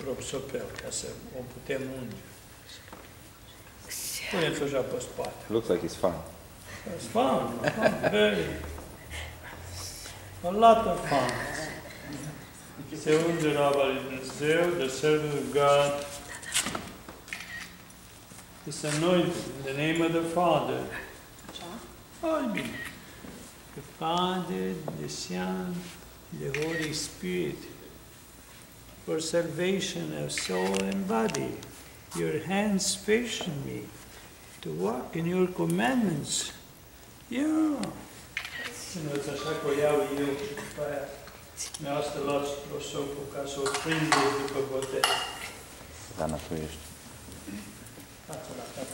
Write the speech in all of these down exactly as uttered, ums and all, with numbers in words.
propsopel, ca să o putem unge. Puneți-o așa pe spate. Looks like it's fun. It's fun, fun, very. A lot of fun. Se unge raba lui Dumnezeu, the servant of God, is anointed in the name of the Father. Oh, bine. The Father, the Son, the Holy Spirit, for salvation of soul and body. Your hands fashion me to walk in your commandments. Yeah. Țineți așa că o iau eu și după aia dumneavoastră luați prosopul ca să o prindeți după botez. Dana, tu ești. Dați-o la tata.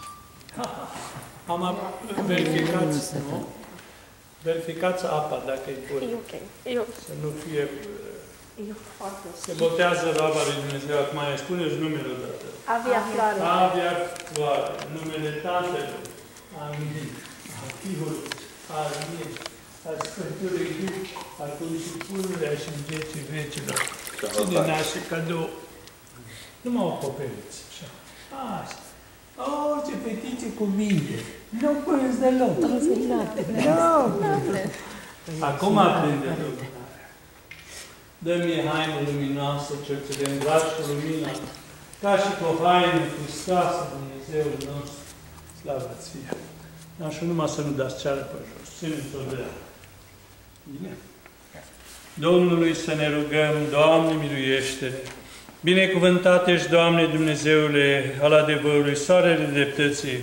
Am verificat, nu? Verificați apa dacă e bună. E ok. E ok. Să nu fie... E foarte ok. Se botează raba lui Dumnezeu. Acum mai spuneți numele odată. Avia Floare. Avia Floare. Numele Tatălui. Amin. A Fiului. Amin. Al Sfântului Duh. Acum și pururea și în vecii vecilor. Cine naște cadou. Nu mă acoperiți. Așa. Asta. Oh, ce fetițe cu minte. Nu pânzi deloc. Acum aprinde lumânarea. Dă-mi haină luminoasă, ce ți de îmbraci cu lumina, ca și cu o haină Hristoasă, Dumnezeul nostru. Slavă-ți fie. Așa numai să nu dați ceară pe jos. Țineți-o de ea. Bine? Domnului să ne rugăm, Doamne, miluiește-ne! Binecuvântat ești, Doamne, Dumnezeule, al adevărului, soarele dreptății,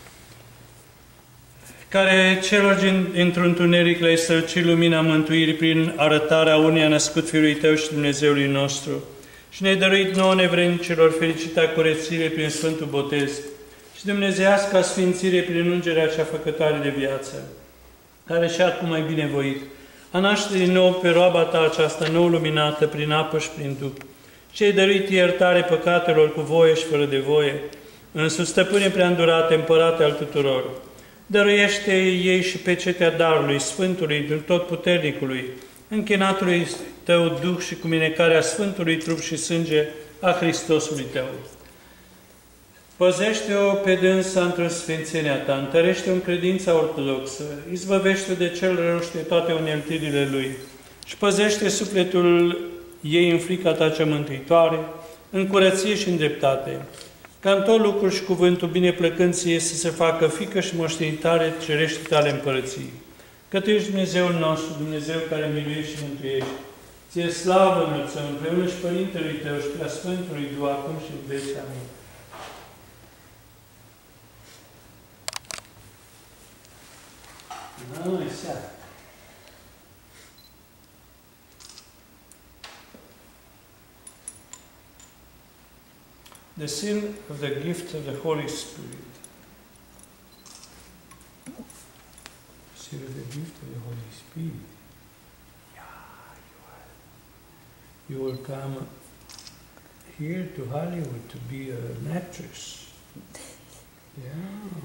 care celor dintr-un întuneric le-ai sălcit lumina mântuirii prin arătarea unei a născut Fiului Tău și Dumnezeului nostru și ne-ai dăruit nouă nevrednicilor fericita curățire prin Sfântul Botez și dumnezeiasca sfințire prin ungerea cea făcătoare de viață, care și-a cu mai binevoit a naște din nou pe roaba Ta aceasta nou luminată prin apă și prin Duh, și ai dăruit iertare păcatelor cu voie și fără de voie, însuși stăpâne prea îndurate, împărate al tuturor. Dăruiește ei și pecetea darului, Sfântului, din Totputernicului, închinatului Tău Duh și cu minecarea Sfântului trup și sânge a Hristosului Tău. Păzește-o pe dânsa într-o sfințenia Ta, întărește-o în credința ortodoxă, izbăvește de cel rău și de toate uneltirile lui și păzește sufletul ei în frica Ta cea mântuitoare, în curăție și în dreptate, ca în tot lucrul și cuvântul bineplăcând ție să se facă fică și moștenitare cerești Tale împărății. Că Tu ești Dumnezeul nostru, Dumnezeu care miluiești și mântuiești. Ție slavă înălțăm împreună și Părintelui Tău și prea Sfântului Duh, acum și în veci. Amin. Nu, exact. The seal of the gift of the Holy Spirit. Seal of the gift of the Holy Spirit. Yeah, you are. You will come here to Hollywood to be an actress. Yeah.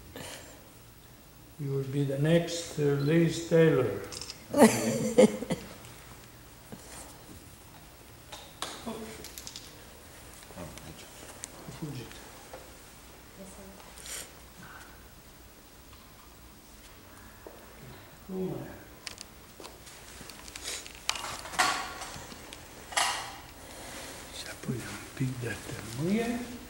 You will be the next uh, Liz Taylor. Și apoi un pic de tămâie.